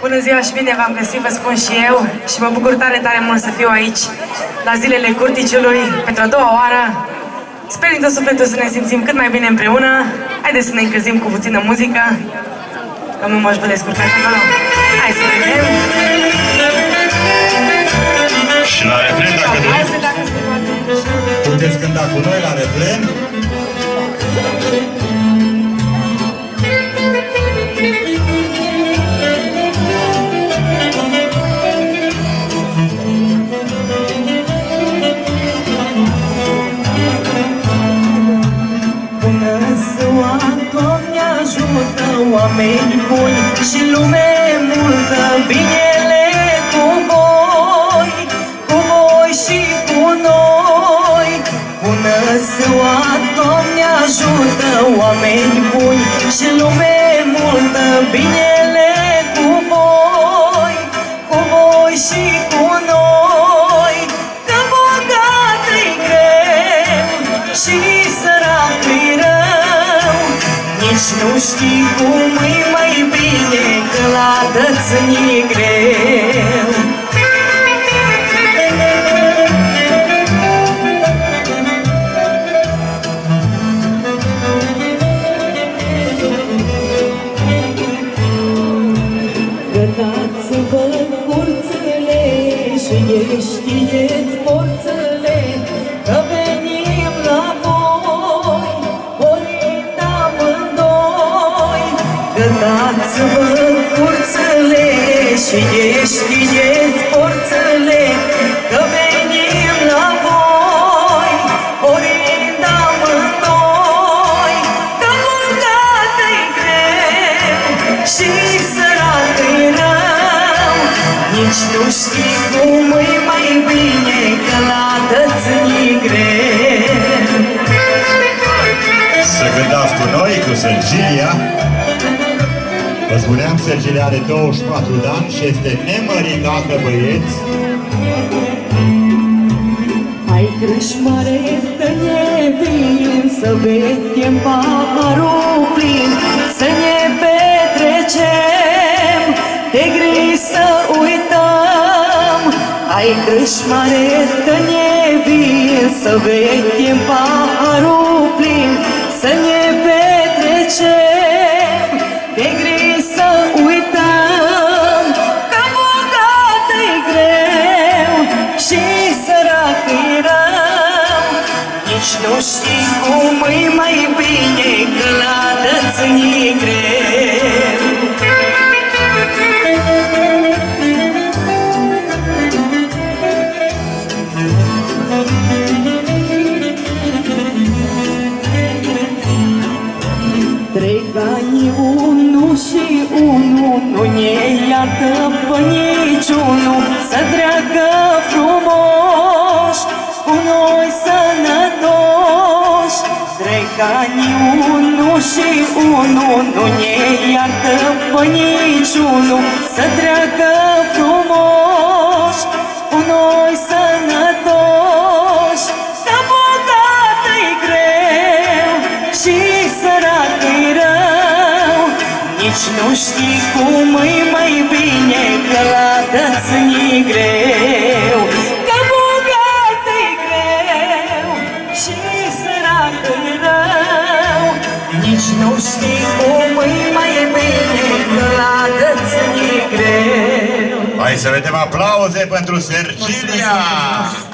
Bună ziua și bine v-am găsit, vă spun și eu. Și mă bucur tare, tare mult să fiu aici, la zilele Curticiului, pentru a doua oară. Sper din tot sufletul să ne simțim cât mai bine împreună. Haideți să ne încălzim cu puțină muzică. Domnul Moș, vă descurcați acolo. Hai să vedem. Și la refren, dacă doriți. Puteți cânta cu noi la refren. Oameni buni și lume multă, binele cu voi și cu noi. Bună ziua, Doamne ajută, oameni buni și lume multă, binele cu voi și cu noi. Că bogat-i greu și sărac-i rău, nici nu știi cum e mai bine, că la dăți-ni greu. Gătați-vă curțele și ieștiți porțele, că venim la voi, orind amândoi. Gătați-vă curțele și ieștiți porțele, că venim la voi, orind amândoi. Că bogat-i greu și sărac-i rău, nici nu știi cum e mai bine, că la dăți-ni greu. Să cântați cu noi, cu Sergilia. Vă spuneam, Sergilia are 24 de ani și este nemăritată, băieți. Hai crâșmare, că ne vin, să vedem paharul plin, să ne petrecem, de gri să uităm. Hai crâșmare, că ne vin, să vedem paharul plin, să ne petrecem, de gri să uităm. Că bogat-i greu și sărac-i rău, nici nu știi cum e mai bine, că la dăți-ni greu. Trec ani, unul și unul, nu ne iartă pe niciunul. Să treacă frumos, cu noi sănătoși. Trec ani, unul și unul, nu ne iartă pe niciunul. Să treacă frumos, cu noi sănătoși. Că bogat-i greu și sărac-i rău, nici nu știi cum e mai bine, că la dăți-ni greu. Că bogat-i greu și sărac-i rău, nici nu știi cum e mai bine, că la dăți-ni greu. Hai să vedem aplauze pentru Sergilia!